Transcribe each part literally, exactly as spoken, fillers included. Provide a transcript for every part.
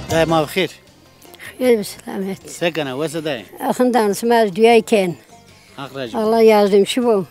دايما بخير. خير بسلامت. سكنة وسط داي. أخندان سماز ديايكين. أخرج. الله يعزم شبو.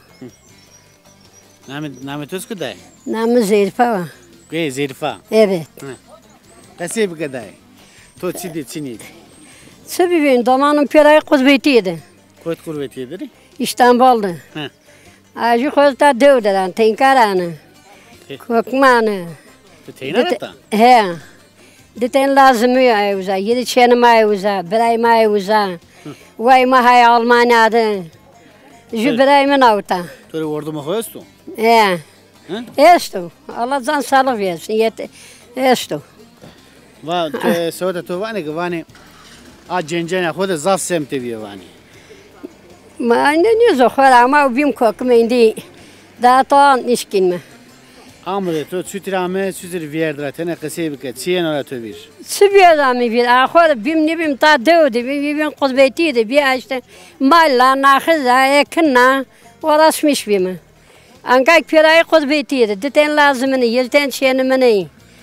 نعم نعم تسكت داي. نعم زيرفا. كي زيرفا. Evet. كسيب كداي. تو تسيدي تسينيد. Sebebin zamanın pirayı kuzbetiydi. كوت كرويتي دري. İstanbul'da. ها. Acı kozda devdeden tenkaranı. Kokmanı. تتينارتا. He. Diten lazımı ayuza. Yedi çenim ayuza. Birayım ayuza. Vayma hay Almanya'da. Jübirayımın avta. توري وردو مخوستو. He. ها. Esto. Allah can sağlık versin. Yet. Esto. وا سودا تو واني كواني. آ جنجنا خود زاف سمتي بيواني. Ma ne ne zohar ama bim kokmaydı. Daha tan işkin mi? Amre تو تشترامه تشتري فيردرا تنا كسيب كتسين ولا تبير. Sibiyada mi bir ahor bim ne bim ta devdi bim bim kuzbetiydi bir işte malla nahiza ekna uğraşmış bim. Anka pirayı kuzbetiydi. Diten lazımını yelten çenimini.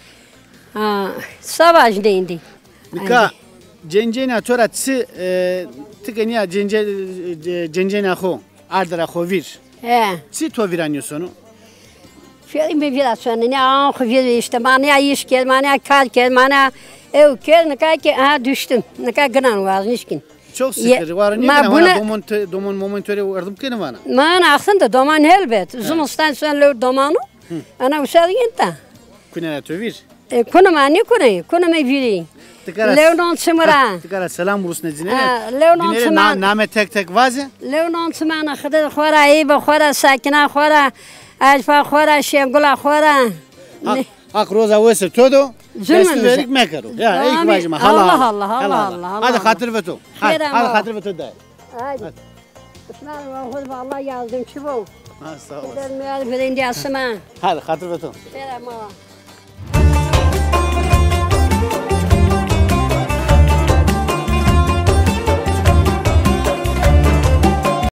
Ha savaş değindi. Mika جنجنا تورا تسي تكنيا جنج جنجنا خو أردرا خوفير He. تسي تو فيرانيوسونو Şöyle bir biraz sonra ne ah bir işte bana iş gel bana kal gel bana ev gel ne kadar ki ha düştüm ne kadar gınan var nişkin. çok sıkır var ne kadar bana domun domun momentörü vardım ki ne bana Bana aslında doman elbet zumustan sonra domanı ana uçar gitti. kunera tövir Konu mani konu konu me biri. Leonon Simra. Tekrar selam burasına cine. Leonon Simra. Name tek tek vaze. Leonon Simra خدر خورا ایب خورا ساکنا خورا اجفا خورا شمگلا خورا. Ak roza vese todo. Zulmün verik mekaro. Ya ilk vajma Allah Allah Allah Allah. Hadi hatır ve to. Hadi hatır ve to da. Hadi. Bismillah Allah yazdım çubuğu. Ha sağ ol. Gidelim ya birinde asma. Hadi hatır ve to. Selam.